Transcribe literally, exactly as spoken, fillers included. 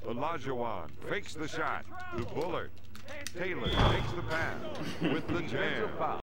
Olajuwon fakes the shot to Bullard. Taylor takes the pass with the jam.